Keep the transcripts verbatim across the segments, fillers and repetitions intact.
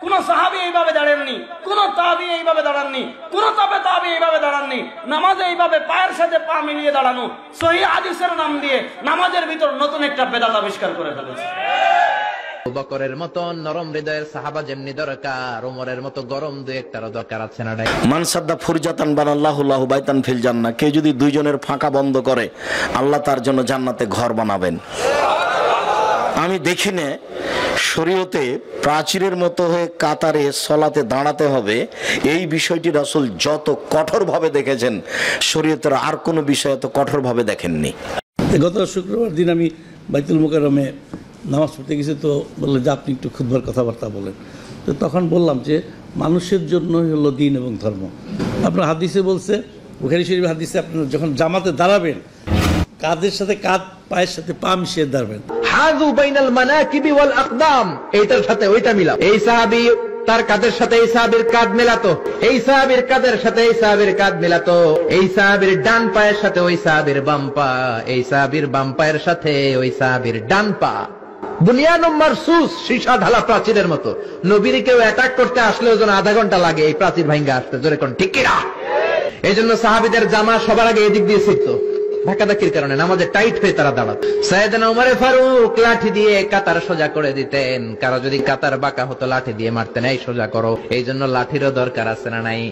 কোন সাহাবী এইভাবে দাঁড়াননি, কোন তাবী এইভাবে দাঁড়াননি, কোন তবে তাবী এইভাবে দাঁড়াননি। নামাজে এইভাবে পায়ের সাথে পা মিলিয়ে দাঁড়ানো সহিহ হাদিসের নাম দিয়ে নামাজের ভিতর নতুন একটা বেদাত আবিষ্কার করে ফেলেছে। আবু বকরের মতো নরম হৃদয়ের সাহাবা যেমনি দরকার, ওমরের মতো গরম দুই একটারও দরকার আছে না? মান সাদ্দা ফুরজাতান বানাল্লাহু লাহু বাইতান ফিল জান্নাহ, কে যদি দুইজনের ফাঁকা বন্ধ করে আল্লাহ তার জন্য জান্নাতে ঘর বানাবেন। আমি দেখিনি শরীয়তে প্রাচীরের মতো হয়ে কাতারে সলাতে দাঁড়াতে হবে, এই বিষয়টি রাসূল যত কঠোরভাবে দেখেছেন শরীয়তের আর কোনো বিষয় এত কঠোরভাবে দেখেননি। গত শুক্রবার দিন আমি বাইতুল মুকাররমে নামাজ পড়তে গেছি, তো বললো যে আপনি একটু খুতবার কথাবার্তা বলেন। তো তখন বললাম যে মানুষের জন্যই হলো দিন এবং ধর্ম। আপনার হাদিসে বলছে, বুখারী শরীফ হাদিসে, আপনার যখন জামাতে দাঁড়াবেন কাঁধের সাথে কাঁধ, পায়ের সাথে পা মিশিয়ে দাঁড়াবেন। হাযু বাইনাল মানাকিবি ওয়াল আকদাম, এইটার সাথে ওইটা মিলাও। এই সাহাবী তার কাঁধের সাথে এই সাহাবীর কাঁধ মেলাতো, এই সাহাবীর কাঁধের সাথে এই সাহাবীর কাঁধ মেলাতো, এই সাহাবীর ডান পায়ের সাথে ওই সাহাবীর বাম পা, এই সাহাবীর বাম পায়ের সাথে ওই সাহাবীর ডান পা। বুনিয়ানুম মারসুস, সীসা ঢালা প্রাচীরের মতো। নবীর কেউ অ্যাটাক করতে আসলেও যেন আধা ঘন্টা লাগে এই প্রাচীর ভাঙ্গা আসতে। জোরে কোন ঠিক কিনা? এই জন্য সাহাবীদের জামা সবার আগে এদিক দিয়ে ছিটতো, ধাক্কাধাক্কির কারণে নামাজে টাইট হয়ে তারা দাঁড়াতো। সাইয়েদনা ওমরে ফারুক লাঠি দিয়ে কাতার সোজা করে দিতেন, কারো যদি কাতার বাঁকা হতো লাঠি দিয়ে মারতেন, এই সোজা করো। এই জন্য লাঠিরও দরকার আছে না নাই?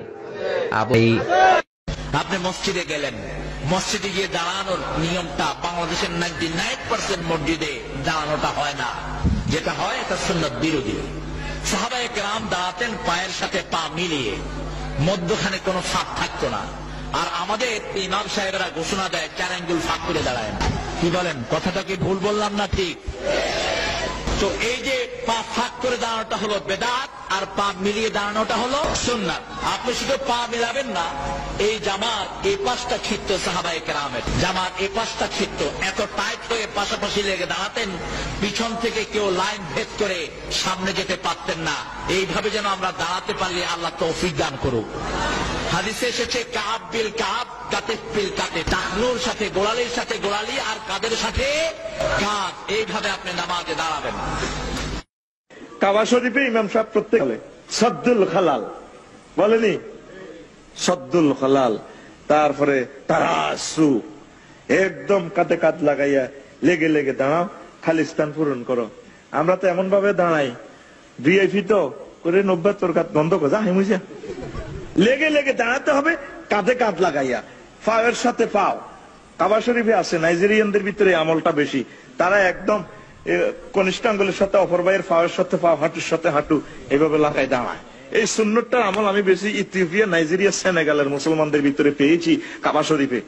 আপনি মসজিদে গেলেন, মসজিদে গিয়ে দাঁড়ানোর নিয়মটা বাংলাদেশের নাইনটি নাইন পার্সেন্ট মসজিদে দাঁড়ানোটা হয় না। যেটা হয় এটা সুন্নাত বিরোধী। সাহাবায়ে কেরাম দাঁড়াতেন পায়ের সাথে পা মিলিয়ে, মধ্যখানে কোনো ফাঁক থাকতো না। আর আমাদের ইমাম সাহেবরা ঘোষণা দেয় চার আঙ্গুল ফাঁক করে দাঁড়ায় না। কি বলেন, কথাটা কি ভুল বললাম না ঠিক? তো এই যে পা ফাঁক করে দাঁড়ানোটা হলো বেদাত, আর পা মিলিয়ে দাঁড়ানোটা হলো সুন্নাত। আপনি শুধু পা মিলাবেন না, এই জামার এই পাশটা ছিটতো সাহাবায়ে কেরামের, জামার এই পাশটা ছিটতো, এত টাইট হয়ে পাশাপাশি লেগে দাঁড়াতেন, পিছন থেকে কেউ লাইন ভেদ করে সামনে যেতে পারতেন না। এইভাবে যেন আমরা দাঁড়াতে পারলে আল্লাহ তৌফিক দান করুক। হাদিসে এসেছে কাব বিল কাব, কাতিফ বিল কাতিফ, টাকনুর সাথে গোড়ালির সাথে গোড়ালি, আর কাদের সাথে কাঁধ। এইভাবে আপনি নামাজে দাঁড়াবেন। কাবা শরীফে ইমাম সাহেব প্রত্যেক সদ্দুল খালাল বলেনি, সদ্দুল খালাল, তারপরে তারাসু, একদম কাঁধে কাঁধ লাগাইয়া লেগে লেগে দাঁড়াও, খালি স্থান পূরণ করো। আমরা তো এমন ভাবে দাঁড়াই, ভিআইপি তো করে নব্বই তোর কাঁধ বন্ধ করে যা হেমুজা, লেগে লেগে দাঁড়াতে হবে, কাঁধে কাঁধ লাগাইয়া, পায়ের সাথে পাও। কাবা শরীফে আছে নাইজেরিয়ানদের ভিতরে আমলটা বেশি, তারা একদম কনিষ্ঠ আঙ্গুলের সাথে অপর ভাইয়ের পায়ের সাথে পাও, হাঁটুর সাথে হাঁটু এইভাবে লাগাই দাঁড়ায়। এই সুন্নতটার আমল আমি বেশি ইথিওপিয়া, নাইজেরিয়া, সেনেগালের মুসলমানদের ভিতরে পেয়েছি। কাবা শরীফে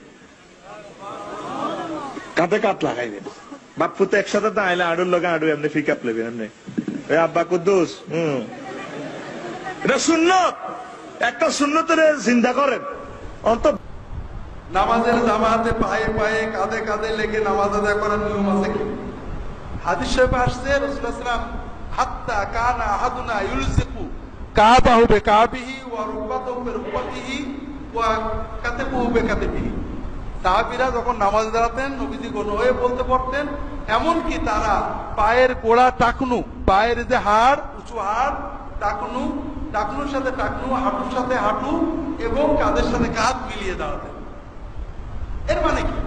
কাঁধে কাঁধ লাগাইবেন, বাপ্পু তো একসাথে দাঁড়াইলে আড়ুর লগে আড়ু এমনি ফিকাপ লেবেন, এমনি আব্বা কুদ্দুস। হম এটা সুন্নত, একটা সুন্নতের চিন্তা করেন। অন্ত নামাজের জামাতে পায়ে পায়ে কাঁধে কাঁধে লেগে নামাজ আদায় করার নিয়ম আছে কি? হাদিস শরীফে আসছে রাসূলুল্লাহ সাল্লাল্লাহু আলাইহি ওয়াসাল্লাম হাত্তা কানা আহাদুনা ইউলজিকু কাবাহু বিকাবিহি ওয়া রুকবাতাহু বিরুকবাতিহি ওয়া কাতাবুহু বিকাতাবিহি। সাহাবীরা যখন নামাজ দাঁড়াতেন নবীজি গণ হয়ে বলতে পারতেন, এমন কি তারা পায়ের গোড়া টাকনু, পায়ের যে হাড়, উঁচু হাড়, টাকনু, টাকনুর সাথে টাকনু, হাঁটুর সাথে হাঁটু এবং কাঁধের সাথে কাঁধ মিলিয়ে দাঁড়াতেন। এর মানে কি?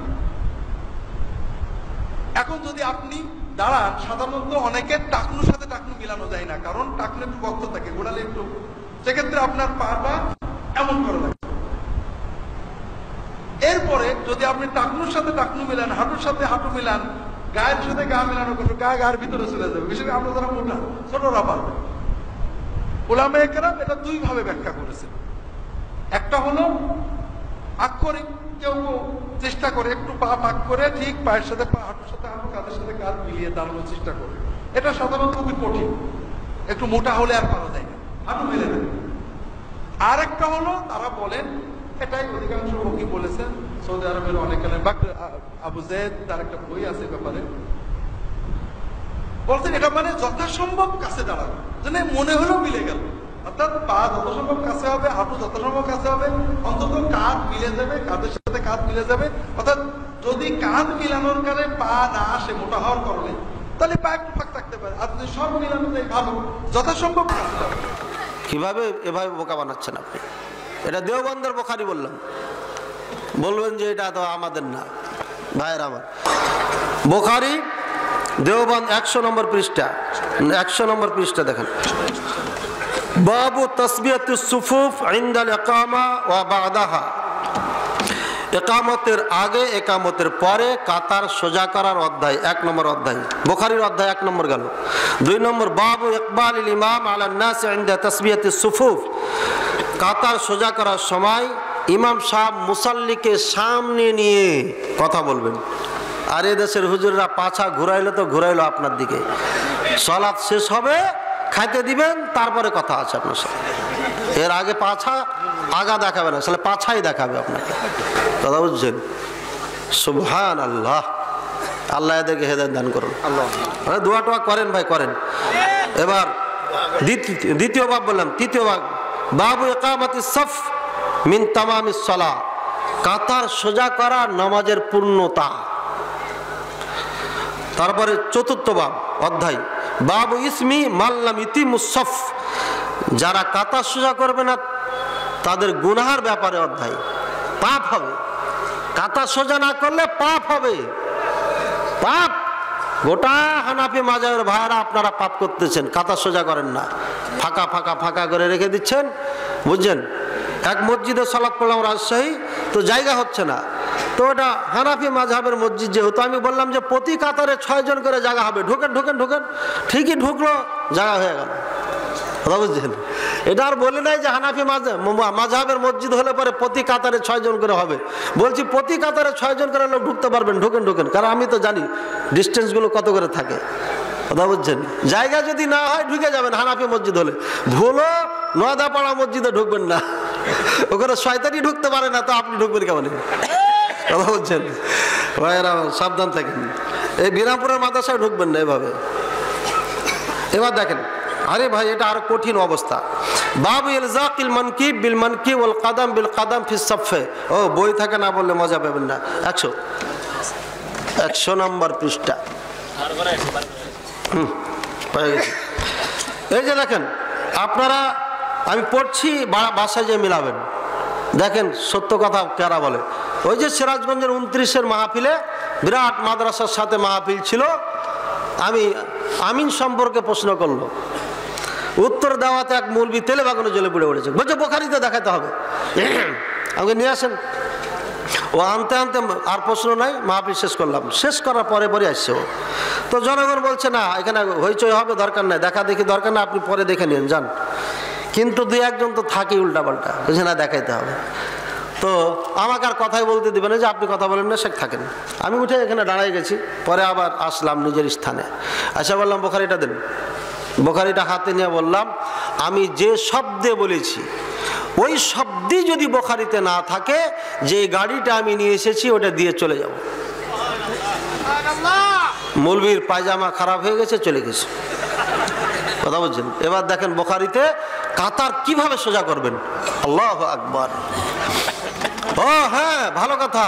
এখন যদি আপনি দাঁড়ান, সাধারণত অনেকের টাকনুর সাথে টাকনু মিলানো যায় না, কারণ টাকনু একটু গর্ত থাকে, গোড়ালে একটু, সেক্ষেত্রে আপনার পাটা এমন করে লাগে। এরপরে যদি আপনি টাকনুর সাথে টাকনু মিলান, হাঁটুর সাথে হাঁটু মিলান, গায়ের সাথে গা মিলানো করবেন, গা গায়ের ভিতরে চলে যাবে, বিশেষ করে আমরা যারা মোটা, ছোটরা পারবে। উলামায়ে কেরাম এটা দুই ভাবে ব্যাখ্যা করেছেন। একটা হলো আক্ষরিক, কেউ কেউ চেষ্টা করে একটু পা পাক করে ঠিক পায়ের সাথে পা, হাঁটুর সাথে হাঁটু, কাঁধের সাথে কাঁধ মিলিয়ে দাঁড়ানোর চেষ্টা করে। এটা সাধারণত খুবই কঠিন, একটু মোটা হলে আর পারা যায় না, হাঁটু মেলে দেবে। আর একটা হলো তারা বলেন, এটাই অধিকাংশ লোকই বলেছেন, সৌদি আরবের অনেক আবু জেদ তার একটা বই আছে ব্যাপারে, বলছেন এটা মানে যথাসম্ভব কাছে দাঁড়ানো, যেন মনে হলেও মিলে গেল। অর্থাৎ পা যত সম্ভব কাছে হবে, হাঁটু যত সম্ভব কাছে হবে, অন্তত কাঁধ মিলে যাবে, কাঁধের সাথে কাঁধ মিলে যাবে। অর্থাৎ যদি কাঁধ মিলানোর কারণে পা না আসে মোটা হওয়ার কারণে, তাহলে পা একটু ফাঁক থাকতে পারে। আর যদি সব মিলানোটাই ভালো, যথাসম্ভব। কিভাবে এভাবে বোকা বানাচ্ছেন আপনি? এটা দেওবন্দের বুখারী বললাম, বলবেন যে এটা তো আমাদের না। ভাইয়ের আমার, বুখারী দেওবন্দ একশো নম্বর পৃষ্ঠা, একশো নম্বর পৃষ্ঠা দেখেন, বাবু তাসবিয়াতুস সুফুফ ইনদাল ইকামা ওয়া বাদাহা। একামতের আগে একামতের পরে কাতার সোজা করার অধ্যায়, এক নম্বর অধ্যায়, বুখারীর অধ্যায় এক নম্বর গেল। দুই নম্বর, বাবু ইকবালিল ইমাম আলান নাস ইনদা তাসবিয়াতিস সুফুফ। কাতার সোজা করার সময় ইমাম সাহেব মুসাল্লিকে সামনে নিয়ে কথা বলবেন। আর এ দেশের হুজুররা পাছা ঘুরাইলো তো ঘুরাইলো আপনার দিকে। সালাত শেষ হবে, খাইতে দিবেন, তারপরে কথা আছে আপনার সাথে। এর আগে পাছা আগা দেখাবে না, আসলে পাছাই দেখাবে আপনাকে। কথা বুঝছেন? সুবহান আল্লাহ, আল্লাহ এদেরকে হেদায়েত দান করুন। আল্লাহ দোয়া টোয়া করেন ভাই, করেন। এবার দ্বিতীয় বাব বললাম, তৃতীয় বাব, বাবু ইকামাতিস সাফ মিন তামামিস সালাহ। কাতার সোজা করা নামাজের পূর্ণতা। তারপরে চতুর্থ বাব অধ্যায়, বাবু ইসমি মাল্লাম ইতিমুস সাফ। যারা কাতার সোজা করবে না তাদের গুনাহের ব্যাপারে অধ্যায়, পাপ হবে। কাতার সোজা না করলে পাপ হবে, পাপ। গোটা হানাফি মাযহাবের ভাইরা আপনারা পাপ করতেছেন, কাতার সোজা করেন না, ফাঁকা ফাঁকা ফাঁকা করে রেখে দিচ্ছেন, বুঝছেন? এক মসজিদে সালাত পড়লাম রাজশাহী, তো জায়গা হচ্ছে না, তো ওটা হানাফি মাযহাবের মসজিদ যেহেতু, আমি বললাম যে প্রতি কাতারে ছয়জন করে জায়গা হবে, ঢোকেন ঢোকেন ঢোকেন, ঠিকই ঢুকলো, জায়গা হয়ে গেল। কথা বুঝছেন? এটা আর বলে নাই যে হানাফি মাযহাবের মসজিদ হলে পরে প্রতি কাতারে ছয়জন করে হবে। বলছি প্রতি কাতারে ছয়জন করে লোক ঢুকতে পারবেন, ঢোকেন ঢোকেন, কারণ আমি তো জানি ডিস্টেন্সগুলো কত করে থাকে। কথা বুঝছেন? জায়গা যদি না হয় ঢুকে যাবেন হানাফি মসজিদ হলে, ভুলো নয়দাপাড়া মসজিদে ঢুকবেন না, ওখানে শয়তানি ঢুকতে পারে না, তো আপনি ঢুকবেন কেমন? কথা বলছেন? ভাইয়েরা সাবধান থাকেন, এই বিরামপুরের মাদ্রাসায় ঢুকবেন না এভাবে। এবার দেখেন, আরে ভাই এটা আরো কঠিন অবস্থা। বাবু ইলজাকিল মানকিব বিল মানকিব ওয়াল কাদাম বিল কাদাম ফিস সাফে। ও বই থাকে না বললে মজা পাবেন না। একশো একশো নম্বর পৃষ্ঠা। হুম, পেয়ে গেছি। এই যে দেখেন, আপনারা, আমি পড়ছি, বাসায় যে মিলাবেন। দেখেন সত্য কথা কারা বলে। ওই যে সিরাজগঞ্জের উনত্রিশের মাহফিলে, বিরাট মাদ্রাসার সাথে মাহফিল ছিল, আমি আমিন সম্পর্কে প্রশ্ন করলো, উত্তর দেওয়াতে এক মৌলবি তেলে বাগানো জলে পুড়ে উঠেছে, বলছে বুখারীতে দেখাতে হবে, আমাকে নিয়ে আসেন। ও আনতে আনতে আর প্রশ্ন নাই, মাহফিল শেষ করলাম। শেষ করার পরে পরে আসছে ও। তো জনগণ বলছে না, এখানে হইচই হবে, দরকার নাই, দেখা দেখি দরকার না, আপনি পরে দেখে নিন যান। কিন্তু দুই একজন তো থাকি উল্টা পাল্টা, বলছে না দেখাইতে হবে। তো আমাকে আর কথাই বলতে দিবে না, যে আপনি কথা বলেন না, সে থাকেন। আমি উঠে এখানে দাঁড়াই গেছি, পরে আবার আসলাম নিজের স্থানে, আচ্ছা বললাম বুখারীটা দেন। বুখারীটা হাতে নিয়ে বললাম, আমি যে শব্দে বলেছি ওই শব্দই যদি বুখারীতে না থাকে, যে গাড়িটা আমি নিয়ে এসেছি ওটা দিয়ে চলে যাব। মৌলবীর পায়জামা খারাপ হয়ে গেছে, চলে গেছে। কথা বলছেন? এবার দেখেন বুখারীতে কাতার কিভাবে সোজা করবেন। আল্লাহু আকবার। ও হ্যাঁ, ভালো কথা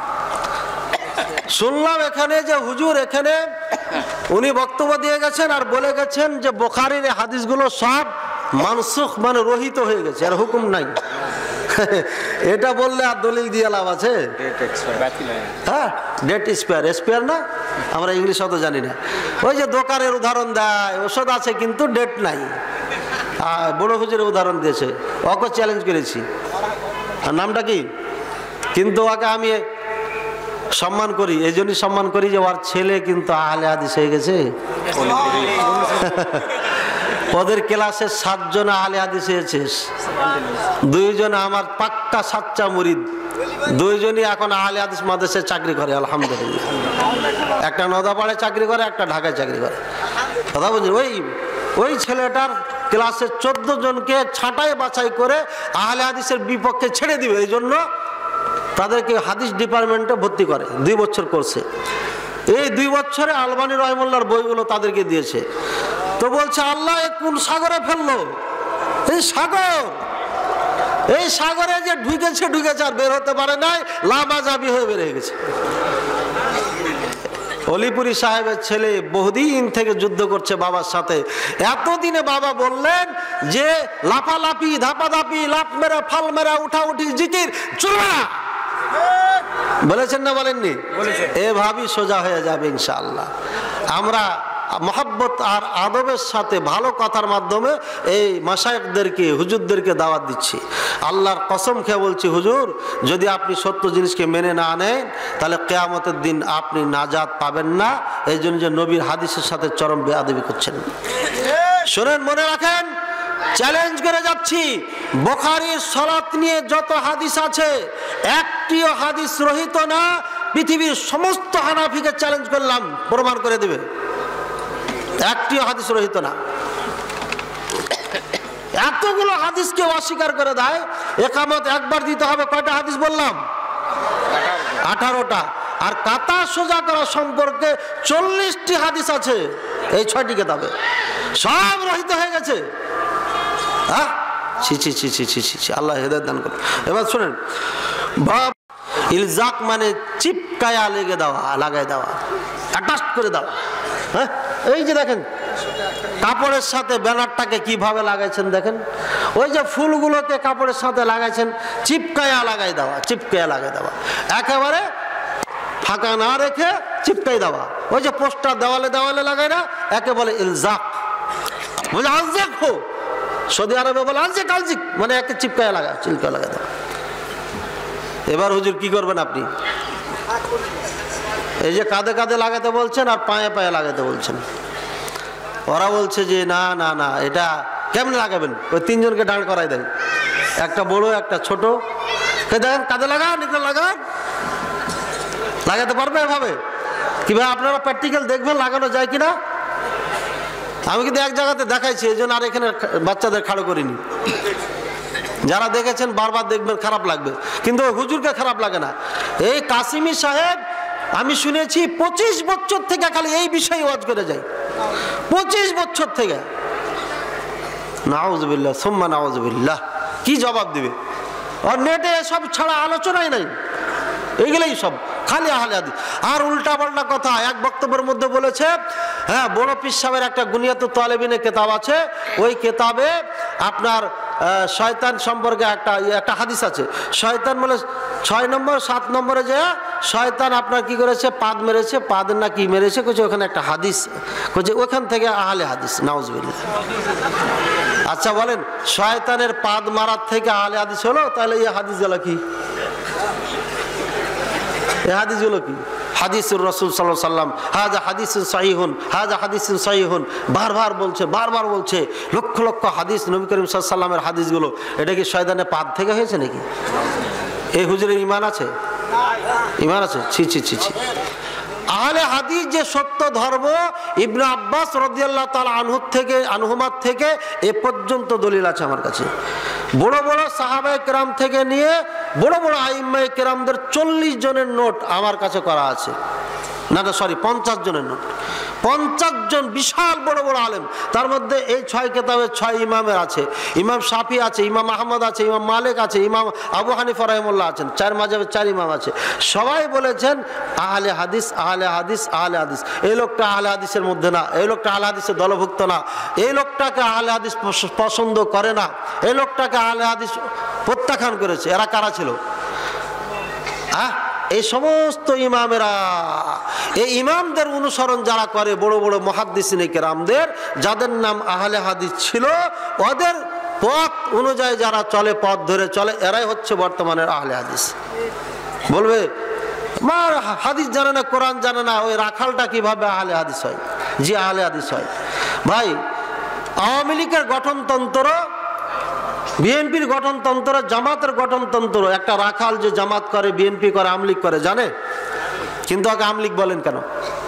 শুনলাম এখানে যে হুজুর এখানে উনি বক্তব্য দিয়ে গেছেন আর বলে গেছেন যে বুখারীর হাদিসগুলো সব মানসুখ, মানে রহিত হয়ে গেছে, আর হুকুম নাই। এটা বললে আর দলিল দিয়ে লাভ আছে? হ্যাঁ, ডেট এক্সপায়ার, এক্সপায়ার না, আমরা ইংলিশ অত জানি না। ওই যে দোকানের উদাহরণ দেয়, ওষুধ আছে কিন্তু ডেট নাই। বড় হুজুরের উদাহরণ দিয়েছে, ওকে চ্যালেঞ্জ করেছি। আর নামটা কি? কিন্তু ওকে আমি সম্মান করি, এই জন্যই সম্মান করি যে ওর ছেলে কিন্তু আহলে হাদিস হয়ে গেছে। ওদের ক্লাসে সাতজন আহলে হাদিস হয়েছে, দুইজন আমার পাক্কা সাচ্চা মুরিদ, দুইজনই এখন আহলে হাদিস মাদ্রাসায় চাকরি করে আলহামদুলিল্লাহ। একটা নদাপাড়ায় চাকরি করে, একটা ঢাকায় চাকরি করে। কথা বলছি, ওই ওই ছেলেটার ক্লাসে চোদ্দ জনকে ছাঁটাই বাছাই করে আহলে হাদিসের বিপক্ষে ছেড়ে দিবে, এই জন্য তাদেরকে হাদিস ডিপার্টমেন্টে ভর্তি করে, দুই বছর করছে। এই দুই বছরে আলবানী রহমুল্লাহর বইগুলো তাদেরকে দিয়েছে। তো বলছে আল্লাহ কোন সাগরে ফেললো? এই সাগর, এই সাগরে যে ঢুকেছে ঢুকেছে আর বের হতে পারে নাই, লামাজাবি হয়ে বের হয়ে গেছে। অলিপুরি সাহেবের ছেলে বহুদিন থেকে যুদ্ধ করছে বাবার সাথে। এতদিনে বাবা বললেন যে লাফালাফি, ধাপাধাপি, লাফ মেরা, ফাল মেরা, উঠা উঠি জিকির চলবে না। বলেছেন না বলেননি? এভাবেই সোজা হয়ে যাবে ইনশাআল্লাহ। আমরা মহব্বত আর আদবের সাথে ভালো কথার মাধ্যমে এই মাশায়েখদেরকে, হুজুরদেরকে দাওয়াত দিচ্ছি। আল্লাহর কসম খেয়ে বলছি, হুজুর যদি আপনি সত্য জিনিসকে মেনে না নেন তাহলে কিয়ামতের দিন আপনি নাজাত পাবেন না। এই জন্য যে নবীর হাদিসের সাথে চরম বেয়াদবি করছেন। শোনেন, মনে রাখেন, চ্যালেঞ্জ করে যাচ্ছি, বুখারীর সালাত নিয়ে যত হাদিস আছে একটিও হাদিস রহিত না। পৃথিবীর সমস্ত হানাফিকে চ্যালেঞ্জ করলাম, প্রমাণ করে দেবে, একটিও হাদিস রহিত না। এতগুলো হাদিসকে অস্বীকার করে দেয়। একামত একবার দিতে হবে, কয়টা হাদিস বললাম? আঠারোটা। আর কাতা সোজা করা সম্পর্কে চল্লিশটি হাদিস আছে এই ছয়টি কিতাবে, সব রহিত হয়ে গেছে। হ্যাঁ, ছি ছি ছি ছি ছি ছি, আল্লাহ হেদায়েত দান করুন। এবার শুনেন, বাপ ইলজাক মানে চিপকায়া লেগে দেওয়া, লাগাই দেওয়া, অ্যাটাচ করে দেওয়া। হ্যাঁ, এই যে দেখেন কাপড়ের সাথে ব্যানারটাকে কিভাবে লাগাইছেন দেখেন, ওই যে ফুলগুলোকে কাপড়ের সাথে লাগাইছেন, চিপকায়া লাগাই দেওয়া, চিপকায়া লাগাই দেওয়া, একেবারে ফাঁকা না রেখে চিপকাই দেওয়া। ওই যে পোস্টার দেওয়ালে দেওয়ালে লাগায় না, একে বলে ইলজাক। বলে আলজাক হো, সৌদি আরবে বলে আলজিক, আলজিক মানে একে চিপকায়া লাগা, চিপকায়া লাগা দেওয়া। এবার হুজুর কি করবেন আপনি? এই যে কাঁধে কাঁধে লাগাতে বলছেন আর পায়ে পায়ে লাগাতে বলছেন। ওরা বলছে যে না না না, এটা কেমনে লাগাবেন? ওই তিনজনকে দাঁড় করাই দেন, একটা বড় একটা ছোট, দেখেন কাঁধে লাগান, এগুলো লাগান। লাগাতে পারবে এভাবে? কিভাবে আপনারা প্র্যাকটিক্যাল দেখবেন লাগানো যায় কিনা। আমি কিন্তু এক জায়গাতে দেখাইছি, এই জন্য আর এখানে বাচ্চাদের খাড়ো করিনি। যারা দেখেছেন বারবার দেখবেন, খারাপ লাগবে, কিন্তু হুজুরকে খারাপ লাগে না। এই কাসিমি সাহেব আমি শুনেছি পঁচিশ বছর থেকে খালি এই বিষয়ে ওয়াজ করে যায়, পঁচিশ বছর থেকে। নাউজুবিল্লাহ সুম্মা নাউজুবিল্লাহ, কি জবাব দিবে? আর নেটে এসব ছাড়া আলোচনাই নাই, এইগুলোই সব খালি আহলে হাদিস। আর উল্টা পাল্টা কথা এক বক্তব্যের মধ্যে বলেছে, হ্যাঁ বড় পীর সাহেবের একটা গুনিয়াতুত তালেবিনের কিতাব আছে, ওই কিতাবে আপনার শয়তান সম্পর্কে একটা একটা হাদিস আছে। শয়তান বলে ছয় নম্বর সাত নম্বরে যে শয়তান আপনার কি করেছে, পাদ মেরেছে, পাদের না কি মেরেছে, কইছে ওখানে একটা হাদিস, কইছে ওখান থেকে আহলে হাদিস। নাউজুবিল্লাহ। আচ্ছা বলেন, শয়তানের পাদ মারার থেকে আহলে হাদিস হলো? তাহলে এই হাদিসগুলো কি? এই হাদিসগুলো কি? হাদিসুর রাসূল সাল্লাল্লাহু আলাইহি সাল্লাম, হাযা হাদিসুন সহিহুন, হাযা হাদিসুন সহিহুন, বারবার বলছে, বারবার বলছে। লক্ষ লক্ষ হাদিস, নবী করিম সাল্লাল্লাহু আলাইহি সাল্লামের হাদিসগুলো, এটা কি শয়তানের পাদ থেকে হয়েছে নাকি? এই হুজুরের ঈমান আছে? ঈমান আছে? ছি ছি ছি ছি। আহলে হাদিস যে সত্য ধর্ম, ইবনে আব্বাস রাদিয়াল্লাহু তাআলা আনহু থেকে আনহুমাত থেকে এ পর্যন্ত দলিল আছে আমার কাছে। বড় বড় সাহাবায়ে কেরাম থেকে নিয়ে বড় বড় আইম্মায়ে কেরামদের চল্লিশ জনের নোট আমার কাছে করা আছে। না না সরি পঞ্চাশ জনের নোট, পঞ্চাশ জন বিশাল বড় বড় আলেম। তার মধ্যে এই ছয় কিতাবের ছয় ইমামের আছে, ইমাম শাফি আছে, ইমাম আহমদ আছে, ইমাম মালিক আছে, ইমাম আবু হানিফা রাহিমাহুল্লাহ আছেন, চার মাযহাবের চার ইমাম আছে। সবাই বলেছেন আহলে হাদিস, আহলে হাদিস, আহলে হাদিস। এই লোকটা আহলে হাদিসের মধ্যে না, এই লোকটা আহলে হাদিসের দলভুক্ত না, এই লোকটাকে আহলে হাদিস পছন্দ করে না, এই লোকটাকে আহলে হাদিস প্রত্যাখ্যান করেছে। এরা কারা ছিল? হ্যাঁ, এই সমস্ত ইমামেরা, এই ইমামদের অনুসরণ যারা করে, বড় বড় মুহাদ্দিসিনে কেরামদের যাদের নাম আহলে হাদিস ছিল, ওদের পথ অনুযায়ী যারা চলে, পথ ধরে চলে, এরাই হচ্ছে বর্তমানের আহলে হাদিস। বলবে মার হাদিস জানে না, কোরআন জানে না, ওই রাখালটা কিভাবে আহলে হাদিস হয়? জি আহলে হাদিস হয়। ভাই, আওয়ামী লীগের গঠনতন্ত্র, বিএনপির গঠনতন্ত্র, জামাতের গঠনতন্ত্র, একটা রাখাল যে জামাত করে, বিএনপি করে, আওয়ামী লীগ করে জানে, কিন্তু আগে আওয়ামী লীগ বলেন কেন?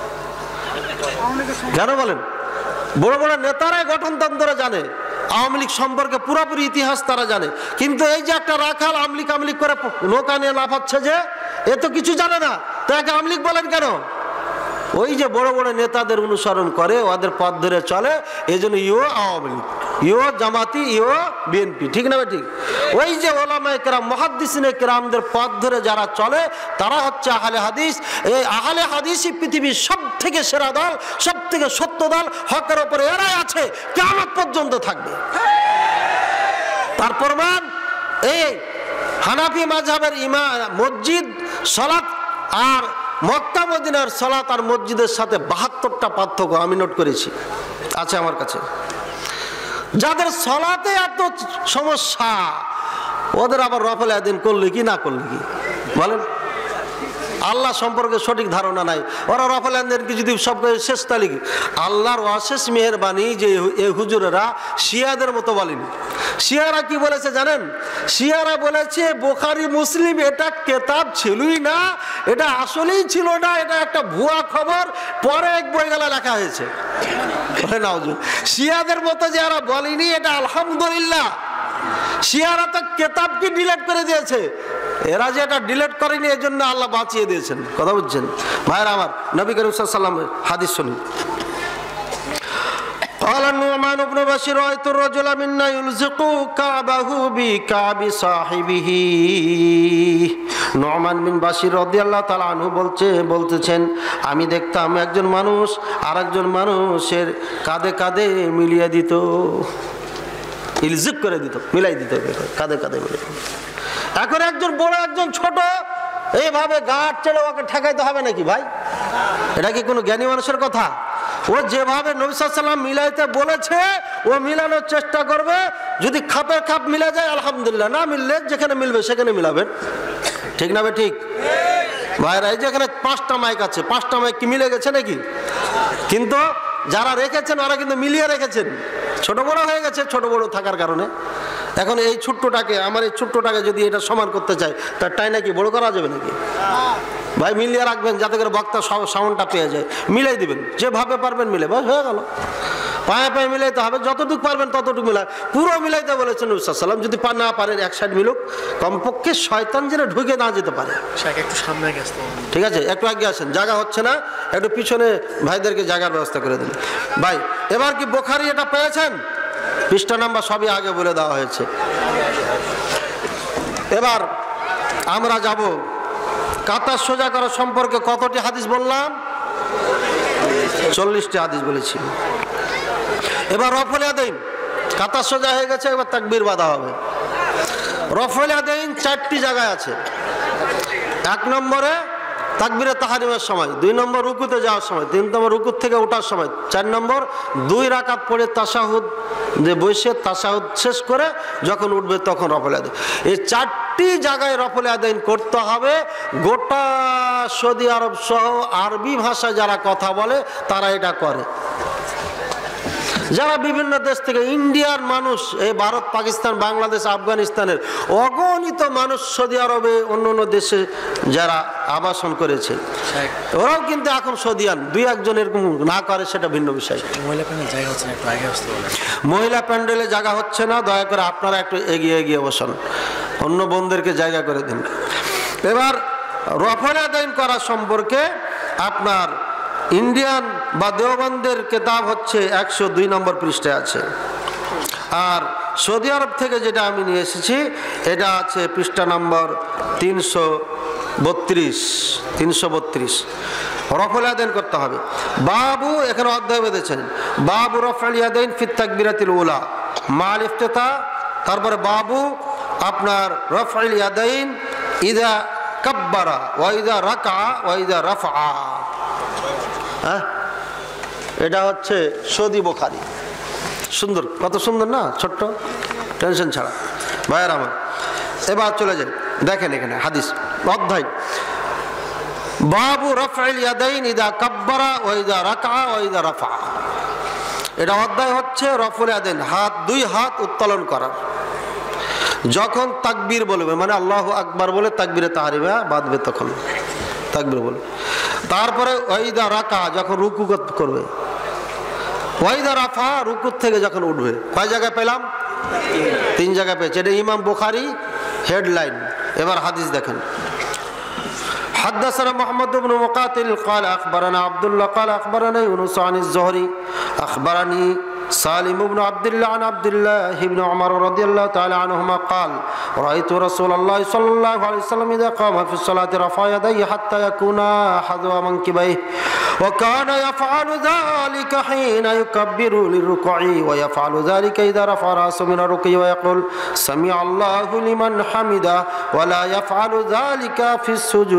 কেন বলেন? বড় বড় নেতারাই গঠনতন্ত্র জানে, আওয়ামী লীগ সম্পর্কে পুরোপুরি ইতিহাস তারা জানে, কিন্তু এই যে একটা রাখাল আওয়ামী লীগ আওয়ামী লীগ করে নৌকা নিয়ে লাফাচ্ছে, যে এ তো কিছু জানে না, তো একে আওয়ামী লীগ বলেন কেন? ওই যে বড় বড় নেতাদের অনুসরণ করে, ওদের পথ ধরে চলে, এই জন্য ইও আওয়ামী লীগ, ইও জামাতি, ইও বিএনপি, ঠিক না ঠিক? ওই যে ওলামায়ে কেরাম, মুহাদ্দিসিনে কেরামদের পথ ধরে যারা চলে তারা হচ্ছে আহলে হাদিস। এই আহলে হাদিসই পৃথিবীর সব থেকে সেরা দল, সব থেকে সত্য দল, হকের উপরে এরাই আছে, কিয়ামত পর্যন্ত থাকবে। তার প্রমাণ এই হানাফি মাযহাবের ইমাম মসজিদ সালাত আর মক্কা মদিনার সালাত আর মসজিদের সাথে বাহাত্তরটা পার্থক্য আমি নোট করেছি, আছে আমার কাছে। যাদের সালাতে এত সমস্যা, ওদের আবার রফল আদিন করলে কি না করলে কি বলেন? আল্লাহ সম্পর্কে সঠিক ধারণা নাই, ওরা রফল আদিনকে যদি সব শেষ তালিকা, আল্লাহর অশেষ মেহেরবানি যে এই হুজুরেরা শিয়াদের মতো বলেনি। শিয়ারা কি বলেছে জানেন? শিয়ারা বলেছে বুখারী মুসলিম এটা কেতাব ছিলই না, এটা আসলেই ছিল না, এটা একটা ভুয়া খবর, পরে এক বই গেলা লেখা হয়েছে। শিয়াদের মতো যারা বলেনি এটা আলহামদুলিল্লাহ। শিয়ারা তো কেতাবকে ডিলিট করে দিয়েছে, এরা যে এটা ডিলিট করেনি এর জন্য আল্লাহ বাঁচিয়ে দিয়েছেন। কথা বুঝছেন ভাইরা আমার? নবী করিম সাল্লাল্লাহু আলাইহি ওয়াসাল্লামের হাদিস শুনুন। قال النعمان بن بشير رأيت الرجل منا يلزق كعبه بكعب صاحبه। নু'মান বিন বাশির রাদিয়াল্লাহু তাআলা আনহু বলছে বলতেছেন আমি দেখতাম একজন মানুষ আরেকজন মানুষের কাঁধে কাঁধে মিলিয়ে দিত, ইলজিক করে দিত, মিলাই দিত, কাঁধে কাঁধে মিলিয়ে। এখন একজন বড় একজন ছোট, এইভাবে গাঁট চেড়ে ওকে ঠেকাইতে হবে নাকি ভাই? এটা কি কোনো জ্ঞানী মানুষের কথা? ও যেভাবে নবী সাল্লাল্লাহু আলাইহি ওয়াসাল্লাম মিলাইতে বলেছে ও মিলানোর চেষ্টা করবে, যদি খাপের খাপ মিলে যায় আলহামদুলিল্লাহ, না মিললে যেখানে মিলবে সেখানে মিলাবেন, ঠিক না? ঠিক ভাইরা, এই যে এখানে পাঁচটা মাইক আছে, পাঁচটা মাইক কি মিলে গেছে নাকি? কিন্তু যারা রেখেছেন ওরা কিন্তু মিলিয়ে রেখেছেন, ছোট বড় হয়ে গেছে ছোট বড় থাকার কারণে। এখন এই ছোট্টটাকে, আমার এই ছোট্টটাকে যদি এটা সমান করতে চাই, তার টাই নাকি বড় করা যাবে নাকি? ভাই মিলিয়ে রাখবেন যাতে করে বক্তা সাউন্ডটা পেয়ে যায়, মিলাই দিবেন যেভাবে পারবেন মিলে, বাস হয়ে গেল। পায়ে পায়ে মিলাইতে হবে, যতটুকু পারবেন ততটুকু মিলাই, পুরো মিলাইতে বলেছেন নবী সাল্লাল্লাহু আলাইহি ওয়াসাল্লাম। যদি না পারেন এক সাইড মিলুক, কমপক্ষে শয়তান যেন ঢুকে না যেতে পারে। একটু সামনে গেছে, ঠিক আছে? একটু আগে আসেন, জায়গা হচ্ছে না, একটু পিছনে ভাইদেরকে জায়গার ব্যবস্থা করে দিন। ভাই এবার কি বুখারী এটা পেয়েছেন? পৃষ্ঠা নাম্বার সবই আগে বলে দেওয়া হয়েছে। এবার আমরা যাব কাতার সোজা করা সম্পর্কে। কতটি হাদিস বললাম? চল্লিশটি হাদিস বলেছি। এবার রফল ইয়াদাইন, কাতার সোজা হয়ে গেছে, এবার তাকবীর বাঁধা হবে। রফল ইয়াদাইন চারটি জায়গায় আছে। এক নম্বরে তাকবীরে তাহরিমের সময়, দুই নম্বর রুকুতে যাওয়ার সময়, তিন নম্বর রুকুত থেকে ওঠার সময়, চার নম্বর দুই রাকাত পড়ে তাশাহুদ যে বসে তাশাহুদ শেষ করে যখন উঠবে তখন রফল ইয়াদাইন। এই চারটি জায়গায় রফল ইয়াদাইন করতে হবে। গোটা সৌদি আরব সহ আরবি ভাষা যারা কথা বলে তারা এটা করে। যারা বিভিন্ন দেশ থেকে, ইন্ডিয়ার মানুষ, এই ভারত, পাকিস্তান, বাংলাদেশ, আফগানিস্তানের অগণিত মানুষ সৌদি আরবে অন্য অন্য দেশে যারা আবাসন করেছে, ওরাও কিন্তু এখন সৌদিয়ান। দুই একজন এরকম না করে সেটা ভিন্ন বিষয়। মহিলা প্যান্ডেল জায়গা হচ্ছে না, একটু আগে আসতে বলেন। মহিলা প্যান্ডেলে জায়গা হচ্ছে না, দয়া করে আপনারা একটু এগিয়ে এগিয়ে বসুন, অন্য বোনদেরকে জায়গা করে দিন। এবার রফল ইয়াদাইন করা সম্পর্কে আপনার ইন্ডিয়ান বা দেওবন্দের কেতাব হচ্ছে একশো দুই নম্বর পৃষ্ঠায় আছে, আর সৌদি আরব থেকে যেটা আমি নিয়ে এসেছি এটা আছে পৃষ্ঠা নম্বর তিনশো বত্রিশ তিনশো বত্রিশ। রফল ইয়াদাইন করতে হবে। বাবু, এখানে অধ্যায় বেঁধেছেন, বাবু রফল ইয়াদাইন ফি তাকবীরাতিল উলা মাল ইফতিতা। তারপরে বাবু আপনার রফল ইয়াদাইন ইদা কাব্বারা ওয়া ইদা রাকা ওয়া ইদা রাফা। হ্যাঁ, এটা হচ্ছে সৌদি বুখারী। সুন্দর, কত সুন্দর না, ছোট্ট, টেনশন ছাড়া। ভাইয়ের আমার, এবার চলে যাই, দেখেন এখানে হাদিস অধ্যায় বাবু রফল ইয়াদাইন ইদা কাব্বারা ওয়া ইদা রাকা ওয়া ইদা রাফা। এটা অধ্যায় হচ্ছে রফল ইয়াদাইন, হাত দুই হাত উত্তোলন করার। যখন তাকবীর বলবে, মানে আল্লাহু আকবার বলে তাকবীরে তাহরিমা বাঁধবে, তখন তাকবীর বলে। তারপরে ওয়াইদা রাকা, যখন রুকু করবে, ওয়াইদা রাফা, রুকুর থেকে যখন উঠবে। কয় জায়গায় পেলাম? তিন জায়গায় পেয়েছে। এটা ইমাম বুখারী হেডলাইন। এবার হাদিস দেখেন। حدثنا محمد بن مقاتل قال أخبرنا عبد الله قال أخبرنا يونس عن الزهري أخبرني سالم بن عبد الله عن عبد الله بن عمر رضي الله تعالى عنهما قال رأيت رسول الله صلى الله عليه وسلم إذا قام في الصلاة رفع يديه حتى يكون حذو منكبيه وكان يفعل ذلك حين يكبر للركوع ويفعل ذلك إذا رفع رأسه من الركوع ويقول سمع الله لمن حمده ولا يفعل ذلك في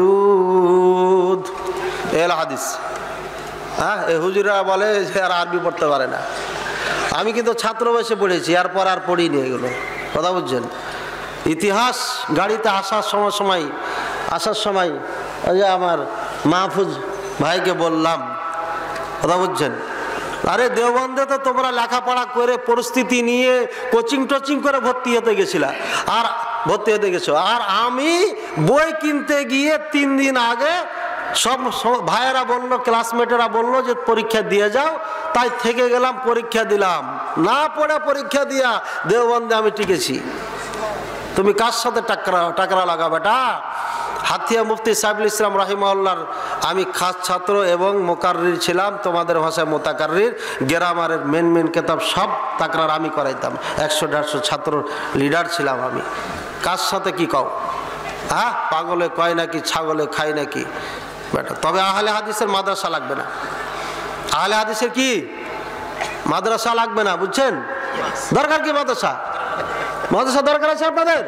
السجود এই হাদিস। হ্যাঁ, এই হুজুরা বলে যে আর আরবি পড়তে পারে না। আমি কিন্তু ছাত্র বয়সে পড়েছি, এরপর আর পড়িনি এগুলো, কথা বুঝছেন। ইতিহাস গাড়িতে আসার সময় সময় আসার সময় ওই যে আমার মাহফুজ ভাইকে বললাম, কথা বুঝছেন, আরে দেওবন্দে তো তোমরা লেখাপড়া করে পরিস্থিতি নিয়ে কোচিং টোচিং করে ভর্তি হতে গেছিলা, আর ভর্তি হতে গেছো, আর আমি বই কিনতে গিয়ে তিন দিন আগে সব ভাইয়েরা বললো, ক্লাসমেটেরা বললো যে পরীক্ষা দিয়ে যাও, তাই থেকে গেলাম, পরীক্ষা দিলাম, না পড়ে পরীক্ষা দিয়া দেওবন্দে আমি টিকেছি। তুমি কার সাথে টাকরা টাকরা লাগা বেটা? হাতিয়া মুফতি সাইফুল ইসলাম রাহিমাহুল্লাহর আমি খাস ছাত্র এবং মোকাররির ছিলাম, তোমাদের ভাষায় মোতাকাররির, গ্রামারের মেন মেন কেতাব সব তাকরার আমি করাইতাম, একশো দেড়শো ছাত্র লিডার ছিলাম আমি। কার সাথে কি কও? হ্যাঁ, পাগলে কয় নাকি ছাগলে খায় নাকি বেটা। তবে আহলে হাদিসের মাদ্রাসা লাগবে না, আহলে হাদিসের কি মাদ্রাসা লাগবে না, বুঝছেন? দরকার কি মাদ্রাসা? মাদ্রাসা দরকার আছে আপনাদের?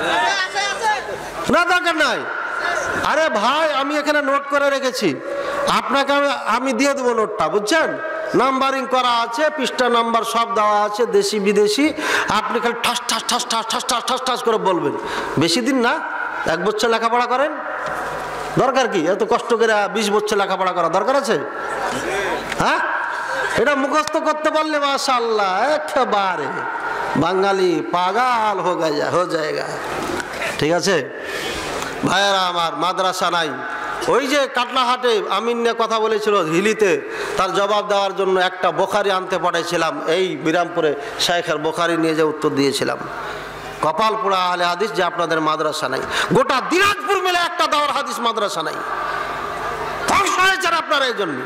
না, দরকার নাই। আরে ভাই, আমি এখানে নোট করে রেখেছি, আপনাকে আমি দিয়ে দেবো নোটটা, বুঝছেন? নাম্বারিং করা আছে, পৃষ্ঠা নাম্বার সব দেওয়া আছে, দেশি বিদেশি। আপনি খালি ঠাস ঠাস ঠাস ঠাস ঠাস ঠাস ঠাস ঠাস করে বলবেন। বেশি দিন না, এক বছর লেখাপড়া করেন, দরকার কি এত কষ্ট করে বিশ বছর লেখাপড়া করা দরকার আছে? হ্যাঁ, এটা মুখস্থ করতে পারলে মাশাআল্লাহ একেবারে বাঙালি পাগল হয়ে যায়গা। ঠিক আছে ভাইয়েরা আমার, মাদ্রাসা নাই। ওই যে কাটলাহাটে আমিন নিয়ে কথা বলেছিল হিলিতে, তার জবাব দেওয়ার জন্য একটা বোখারি আনতে পাঠাইছিলাম, এই বিরামপুরে শাইখের বোখারি নিয়ে যে উত্তর দিয়েছিলাম। কপাল পোড়া আহলে হাদিস যে আপনাদের মাদ্রাসা নাই। গোটা দিনাজপুর মিলে একটা দাওয়ার হাদিস মাদ্রাসা নাই, ধ্বংস হয়েছেন আপনারা। এই জন্য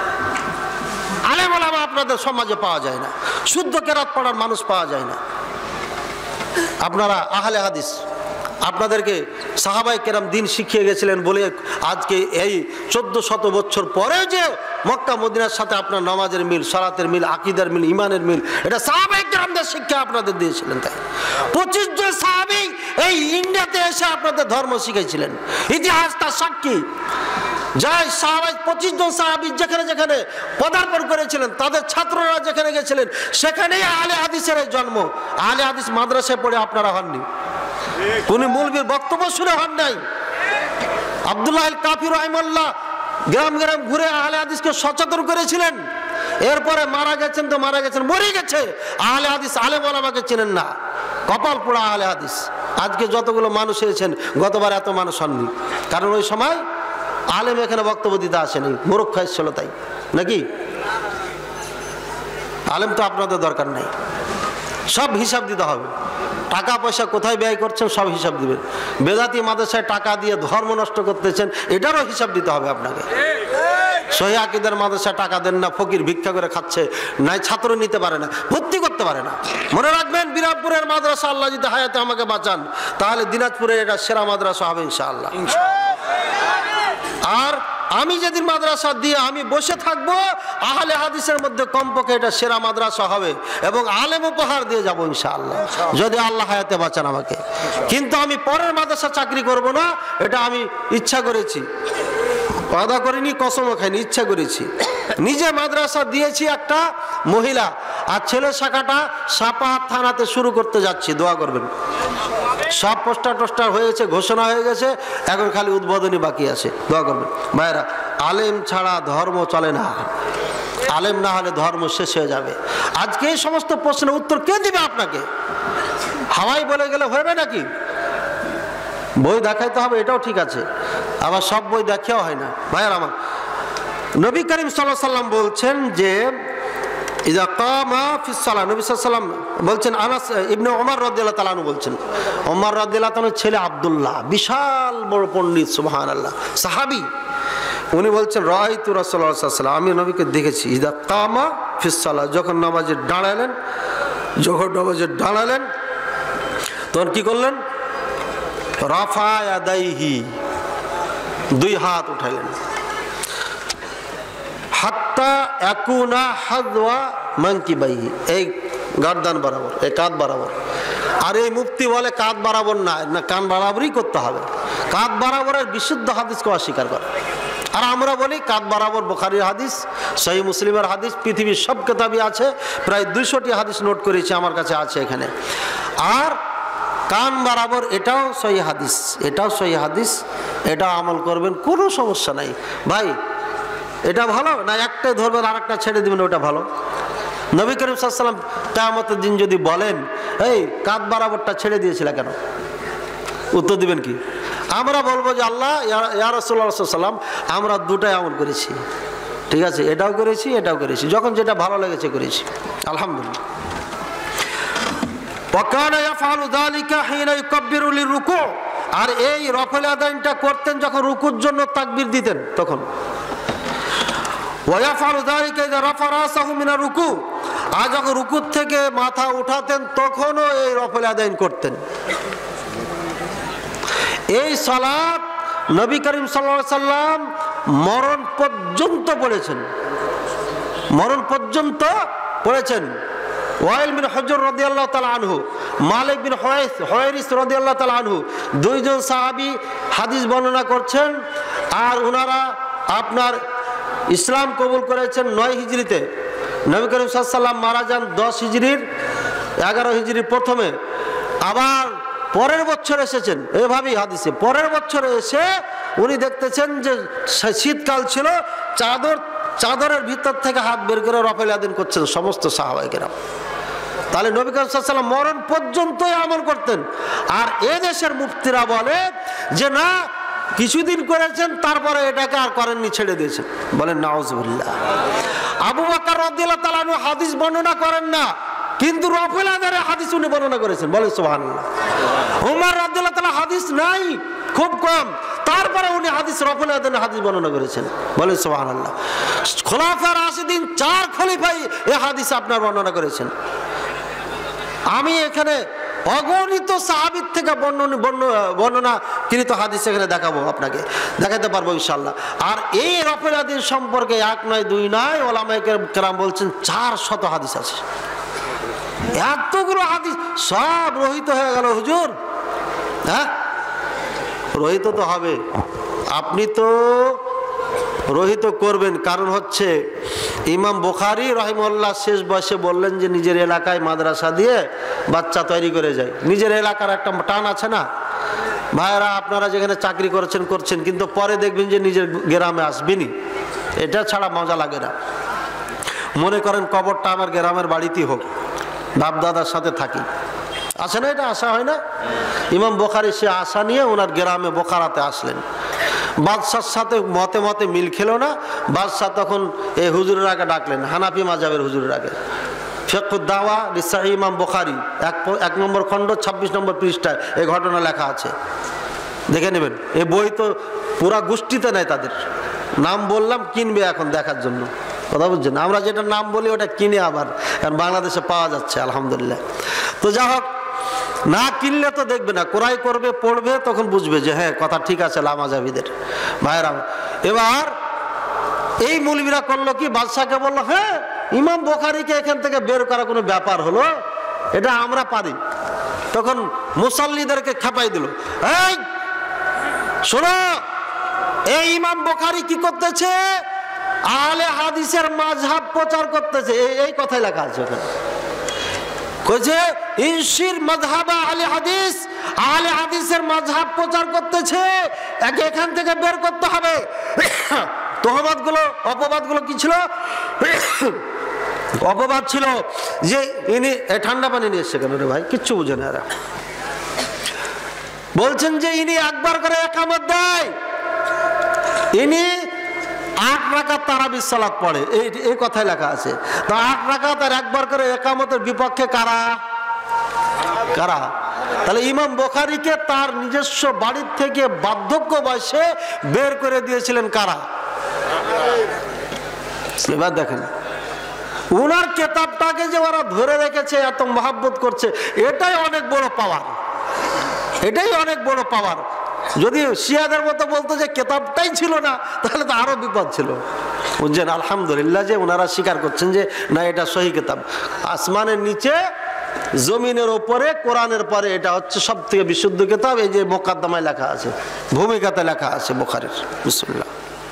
আলেম ওলামা আপনাদের সমাজে পাওয়া যায় না, শুদ্ধ কেরাত পড়ার মানুষ পাওয়া যায় না। আপনারা আহলে হাদিস, আপনাদেরকে সাহাবায়ে কেরাম দিন শিখিয়ে গেছিলেন বলে আজকে এই চোদ্দ শত বছর পরে যে মক্কা মদিনার সাথে আপনার নামাজের মিল, সালাতের মিল, আকীদার মিল, ইমানের মিল, এটা সাহাবায়ে কেরামদের শিক্ষা আপনাদের দিয়েছিলেন। তাই পঁচিশ জন সাহাবী এই ইন্ডিয়াতে এসে আপনাদের ধর্ম শিখাইছিলেন, ইতিহাস তার সাক্ষী। যাই সাহাবাই পঁচিশ জন সাহাবী যেখানে যেখানে পদার্পণ করেছিলেন, তাদের ছাত্ররা যেখানে গেছিলেন, সেখানেই আহলে হাদিসের জন্ম। আহলে হাদিস মাদ্রাসায় পড়ে আপনারা হননি, কোন মৌলবীর বক্তব্য শুনে হন নাই। আব্দুল্লাহ আল কাফি রাহিমাহুল্লাহ গ্রাম গ্রাম ঘুরে আহলে হাদিসকে সচেতন করেছিলেন। এরপরে মারা গেছেন তো মারা গেছেন, মরে গেছে। আহলে হাদিস আলেম ওলামাকে চেনেন না, কপাল পোড়া আহলে হাদিস। আজকে যতগুলো মানুষ এসেছেন, গতবার এত মানুষ হননি, কারণ ওই সময় আলেম এখানে বক্তব্য দিতে আসেনি, মুরুক্ষ এসেছিল তাই নাকি? আলেম তো আপনাদের দরকার নাই, সব হিসাব দিতে হবে। টাকা পয়সা কোথায় ব্যয় করছেন সব হিসাব দিবেন। বেদাতি মাদ্রাসায় টাকা দিয়ে ধর্ম নষ্ট করতেছেন, এটারও হিসাব দিতে হবে আপনাকে। সহিহ আকীদার মাদ্রাসায় টাকা দেন না, ফকির ভিক্ষা করে খাচ্ছে, নাই ছাত্র নিতে পারে না, ভর্তি করতে পারে না। মনে রাখবেন, বিরামপুরের মাদ্রাসা আল্লাহ যদি হায়াতে আমাকে বাঁচান, তাহলে দিনাজপুরের এটা সেরা মাদ্রাসা হবে ইনশাআল্লাহ। আর আমি যেদিন মাদ্রাসা দিয়ে আমি বসে থাকবো, আহলে হাদিসের মধ্যে কমপক্ষে এটা সেরা মাদ্রাসা হবে, এবং আলেম উপহার দিয়ে যাবো ইনশাআল্লাহ, যদি আল্লাহ হায়াতে বাঁচান আমাকে। কিন্তু আমি পরের মাদ্রাসা চাকরি করব না, এটা আমি ইচ্ছা করেছি, ওয়াদা করিনি, কসমও খাইনি, ইচ্ছা করেছি। নিজে মাদ্রাসা দিয়েছি একটা মহিলা, আর ছেলে শাখাটা সাপাহার থানাতে শুরু করতে যাচ্ছি, দোয়া করবেন। সব পোস্টার টোস্টার হয়েছে, ঘোষণা হয়ে গেছে, এখন খালি উদ্বোধনী বাকি আছে, দোয়া করবেন ভাইরা। আলেম ছাড়া ধর্ম চলে না, আলেম না হলে ধর্ম শেষ হয়ে যাবে। আজকে এই সমস্ত প্রশ্নের উত্তর কে দিবে আপনাকে? হাওয়াই বলে গেলে হবে নাকি? বই দেখাইতে হবে, এটাও ঠিক আছে, আবার সব বই দেখাও হয় না। ভাইয়ার আমার, নবী করিম সাল্লাল্লাহু আলাইহি সাল্লাম বলছেন যে ইযা কামা ফিস সালাহ, নবী সাল্লাল্লাহু আলাইহি ওয়াসাল্লাম বলছেন, আনাস ইবনে ওমর রাদিয়াল্লাহু তাআলা আনহু বলছেন, ওমর রাদিয়াল্লাহু তাআলার ছেলে আব্দুল্লাহ বিশাল বড় পণ্ডিত, সুবহানাল্লাহ, সাহাবী, উনি বলছেন রাআইতু রাসূলুল্লাহ সাল্লাল্লাহু আলাইহি ওয়াসাল্লাম, আমি নবীকে দেখেছি, ইযা কামা ফিস সালাহ, যখন নামাজে দাঁড়ালেন, যখন নামাজে দাঁড়ালেন তখন কি করলেন? রাফা ইয়াদাইহি, দুই হাত উঠাইলেন, হাত্তা ইয়াকুনা হাযওয়া মানকিবাইহি, এই গর্দান বরাবর, এই কাঁধ বরাবর। আর এই মুফতি বলে কাঁধ বরাবর না, না কান বরাবরই করতে হবে। কাঁধ বরাবরের বিশুদ্ধ হাদিসকে অস্বীকার করে। আর আমরা বলি কাঁধ বরাবর বুখারীর হাদিস, সহিহ মুসলিমের হাদিস, পৃথিবীর সব কিতাবই আছে, প্রায় দুইশোটি হাদিস নোট করেছি, আমার কাছে আছে এখানে। আর কান বরাবর এটাও সহিহ হাদিস, এটাও সহিহ হাদিস, এটাও আমল করবেন, কোনো সমস্যা নাই ভাই। এটা ভালো না একটাই ধরবেন আর একটা ছেড়ে দিবেন, ওটা ভালো? নবী করিম সাল্লাল্লাহু আলাইহি ওয়াসাল্লাম কিয়ামতের দিন যদি বলেন এই কাঁধ বরাবরটা ছেড়ে দিয়েছিল কেন, উত্তর দিবেন কি? আমরা বলবো যে আল্লাহ ইয়া রাসূলুল্লাহ সাল্লাল্লাহু আলাইহি ওয়াসাল্লাম, আমরা দুটাই আমল করেছি, ঠিক আছে, এটাও করেছি এটাও করেছি, যখন যেটা ভালো লেগেছে করেছি, আলহামদুলিল্লাহ। ওয়াকানা ইয়াফআলু যালিকা হিনা ইউকাব্বিরু লিরুকু, আর এই রফল আদায়টা করতেন যখন রুকুর জন্য তাকবীর দিতেন তখন। ওয়াফআলু যালিকা ইযা রাফা রাসাহু মিনার রুকু, আর যখন রুকুর থেকে মাথা উঠাতেন তখনও এই রফল আদায় করতেন। এই সালাত নবী করিম সাল্লাল্লাহু আলাইহি সাল্লাম মরণ পর্যন্ত পড়েছেন, মরণ পর্যন্ত পড়েছেন। ওয়াইল বিন হুজর রাদিয়াল্লাহু তাআলা আনহু, মালিক বিন হুয়াইস হুয়াইরিস রাদিয়াল্লাহু তাআলা আনহু, দুইজন সাহাবী হাদিস বর্ণনা করছেন। আর ওনারা আপনার ইসলাম কবুল করেছেন নয় হিজরিতে, নবী করিম সাল্লাল্লাহু আলাইহি সাল্লাম মারা যান দশ হিজরির, এগারো হিজরির প্রথমে। আবার পরের বছর এসেছেন, এভাবেই হাদিসে পরের বছরে এসে উনি দেখতেছেন যে শীতকাল ছিল, চাদর চাদরের ভিতর থেকে হাত বের করে রফল আদায় করছেন সমস্ত সাহাবায়ে কেরাম। তাহলে নবী করিম সাল্লাল্লাহু আলাইহি সাল্লাম মরণ পর্যন্তই আমল করতেন। আর এ দেশের মুফতিরা বলে যে না, কিছুদিন করেছেন তারপরে এটাকে আর করেননি, ছেড়ে দিয়েছেন, বলেন নাউজুবিল্লাহ। আবু বকর রাদিয়াল্লাহু তাআলা আনহু হাদিস বর্ণনা করেন না, কিন্তু রফল আদায়ের হাদিস উনি বর্ণনা করেছেন, বলেন সুবহানাল্লাহ। ওমর রাদিয়াল্লাহু তাআলা হাদিস নাই, খুব কম, তারপরে উনি হাদিস রফল আদায়ের হাদিস বর্ণনা করেছেন, বলেন সুবহানাল্লাহ। খোলাফা রাশিদিন চার খলিফাই এই হাদিস আপনার বর্ণনা করেছেন। আমি এখানে অগণিত সাহাবীর থেকে বর্ণনা বর্ণনা কৃত হাদিস এখানে দেখাবো, আপনাকে দেখাতে পারবো ইনশাআল্লাহ। আর এই রফল হাদিস সম্পর্কে এক নয় দুই নয় ওলামায়ে কেরাম বলছেন চার শত হাদিস আছে। এতগুলো হাদিস সব রহিত হয়ে গেল হুজুর, হ্যাঁ রহিত তো হবে, আপনি তো রহিত করবেন। কারণ হচ্ছে ইমাম বুখারী রাহিমাহুল্লাহ শেষ বয়সে বললেন যে নিজের এলাকায় মাদ্রাসা দিয়ে বাচ্চা তৈরি করে যায়। নিজের এলাকার একটা টান আছে না ভাইয়েরা, আপনারা যেখানে চাকরি করছেন করছেন, কিন্তু পরে দেখবেন যে নিজের গ্রামে আসবেনি, এটা ছাড়া মজা লাগে না। মনে করেন কবরটা আমার গ্রামের বাড়িতেই হোক, বাপ দাদার সাথে থাকি, আসে না, এটা আশা হয় না? ইমাম বুখারী সে আশা নিয়ে ওনার গ্রামে বোখারাতে আসলেন। বাদশার সাথে মতে মতে মিল খেলো না, বাদশাহ তখন এই হুজুরের আগে ডাকলেন, হানাফি মাযহাবের হুজুরের আগে। ফিকহুদ দাওয়া লিসাহিহ ইমাম বুখারী এক এক নম্বর খণ্ড ছাব্বিশ নম্বর পৃষ্ঠায় এই ঘটনা লেখা আছে, দেখে নেবেন। এই বই তো পুরা গোষ্ঠীতে নেয়, তাদের নাম বললাম, কিনবে এখন দেখার জন্য, কথা বুঝছেন? আমরা যেটা নাম বলি ওটা কিনে আবার, কারণ বাংলাদেশে পাওয়া যাচ্ছে আলহামদুলিল্লাহ। তো যা হোক, না কিনলে তো দেখবে না, ক্রয় করবে, পড়বে, তখন বুঝবে যে হ্যাঁ কথা ঠিক আছে লামাজাবিদের ভাইরা। এবার এই মৌলবীরা করলো কি, বাদশাকে বললো হ্যাঁ ইমাম বুখারীকে এখান থেকে বের করা কোনো ব্যাপার হলো, এটা আমরা পারি। তখন মুসাল্লিদেরকে খেপাই দিল, এই শোনো, এই ইমাম বুখারী কি করতেছে, আহলে হাদিসের মাযহাব প্রচার করতেছে, এই কথাই লেখা আছে ওখানে। কইছে ইনশির মাযহাব আহলে হাদিস, আহলে হাদিসের মাযহাব প্রচার করতেছে, একে এখান থেকে বের করতে হবে। তহমাতগুলো অপবাদগুলো কি ছিল? অপবাদ ছিল যে ইনি ঠান্ডা পানি নিয়ে এসছে কেন রে ভাই, কিচ্ছু বুঝে না এরা। বলছেন যে ইনি একবার করে একামত দেয়, ইনি আট রাকাত তারাবির সালাত পড়ে, এই এই কথাই লেখা আছে। তো আট রাকাত আর একবার করে একামতের বিপক্ষে কারা কারা তাহলে ইমাম বুখারীকে তার নিজস্ব বাড়ির থেকে বার্ধক্য বয়সে বের করে দিয়েছিলেন কারা? এবার দেখেন উনার কিতাবটাকে যে ওরা ধরে রেখেছে, এত মহব্বত করছে, এটাই অনেক বড় পাওয়ার, এটাই অনেক বড় পাওয়ার। যদি শিয়াদের মতো বলতো যে কিতাবটাই ছিল না, তাহলে তো আরো বিপদ ছিল, বুঝছেন? আলহামদুলিল্লাহ যে ওনারা স্বীকার করছেন যে না এটা সহি কিতাব। আসমানের নিচে জমিনের ওপরে কোরআনের পরে এটা হচ্ছে সব থেকে বিশুদ্ধ কিতাব। এই যে মোকদ্দমায় লেখা আছে, ভূমিকাতে লেখা আছে বুখারীর। বিসমিল্লাহ।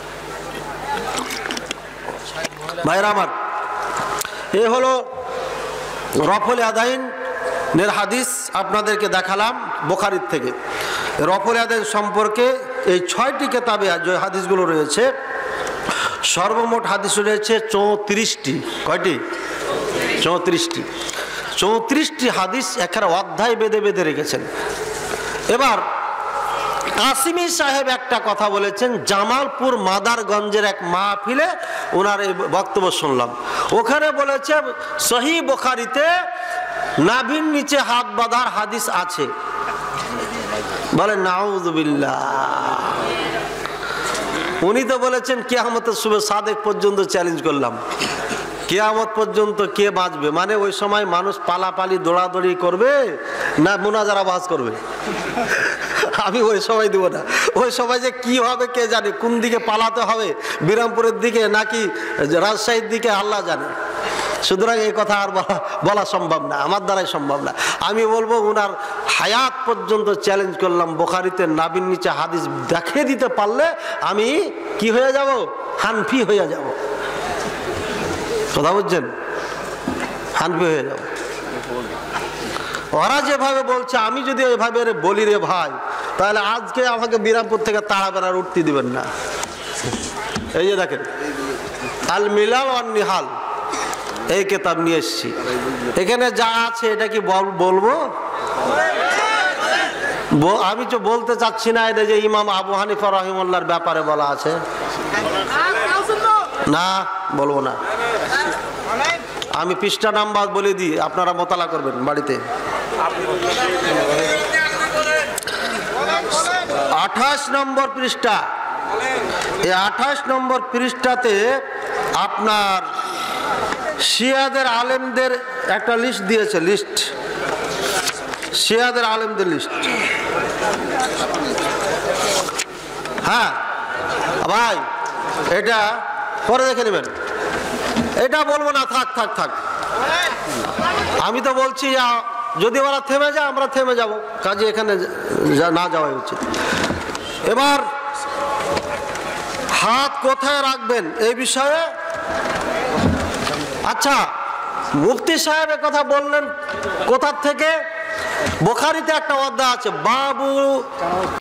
ভাইরা আমার, এ হলো রফুল আদাইনের হাদিস আপনাদেরকে দেখালাম বুখারীর থেকে। রফুল আদাইন সম্পর্কে এই ছয়টি কিতাবে যে হাদিসগুলো রয়েছে, সর্বমোট হাদিস রয়েছে চৌত্রিশটি। কয়টি? চৌত্রিশটি। চৌত্রিশটি হাদিস এখানে অধ্যায় বেঁধে বেঁধে রেখেছেন। এবার কাসিমি সাহেব একটা কথা বলেছেন, জামালপুর মাদারগঞ্জের এক মাহফিলে ওনার এই বক্তব্য শুনলাম। ওখানে বলেছে সহিহ বুখারীতে নাভির নিচে হাত বাঁধার হাদিস আছে। বলে নাউযুবিল্লাহ। উনি তো বলেছেন কিয়ামতের শুভ সাদেক পর্যন্ত চ্যালেঞ্জ করলাম, কিয়ামত পর্যন্ত কে বাঁচবে? মানে ওই সময় মানুষ পালাপালি দৌড়াদৌড়ি করবে না মুনাজারা বাজ করবে? আমি ওই সময় দিব না। ওই সময় যে কি হবে কে জানে, কোন দিকে পালাতে হবে, বিরামপুরের দিকে নাকি রাজশাহীর দিকে আল্লাহ জানে। সুতরাং এই কথা আর বলা বলা সম্ভব না, আমার দ্বারাই সম্ভব না। আমি বলবো উনার হায়াত পর্যন্ত চ্যালেঞ্জ করলাম, বুখারীতে নাভির নিচে হাদিস দেখিয়ে দিতে পারলে আমি কি হয়ে যাব? হানফি হয়ে যাব। কথা বুঝছেন? হানফি হয়ে যাব। ওরা যেভাবে বলছে আমি যদি ওইভাবে বলি রে ভাই, তাহলে আজকে আমাকে বিরামপুর থেকে তাড়াবেন আর উঠতে দিবেন না। এই যে দেখেন আল মিলাল ওয়ান নিহাল, এই কিতাব নিয়ে এসেছি। এখানে যা আছে এটা কি বলবো? আমি তো বলতে চাচ্ছি না এটা যে ইমাম আবু হানিফা রাহিমাহুল্লাহর ব্যাপারে বলা আছে, না বলবো না। আমি পৃষ্ঠা নাম্বার বলে দিই, আপনারা মোতালা করবেন বাড়িতে। আঠাশ নম্বর পৃষ্ঠা। এই আঠাশ নম্বর পৃষ্ঠাতে আপনার শিয়াদের আলেমদের একটা লিস্ট দিয়েছে, লিস্ট শিয়াদের আলেমদের লিস্ট। হ্যাঁ ভাই, এটা পরে দেখে নেবেন, এটা বলবো না, থাক থাক থাক। আমি তো বলছি যদি ওরা থেমে যায় আমরা থেমে যাব, কাজে এখানে না যাওয়াই উচিত। এবার হাত কোথায় রাখবেন এই বিষয়ে, আচ্ছা মুফতি সাহেব কথা বললেন কোথার থেকে? বুখারীতে একটা অধ্যায় আছে, বাবু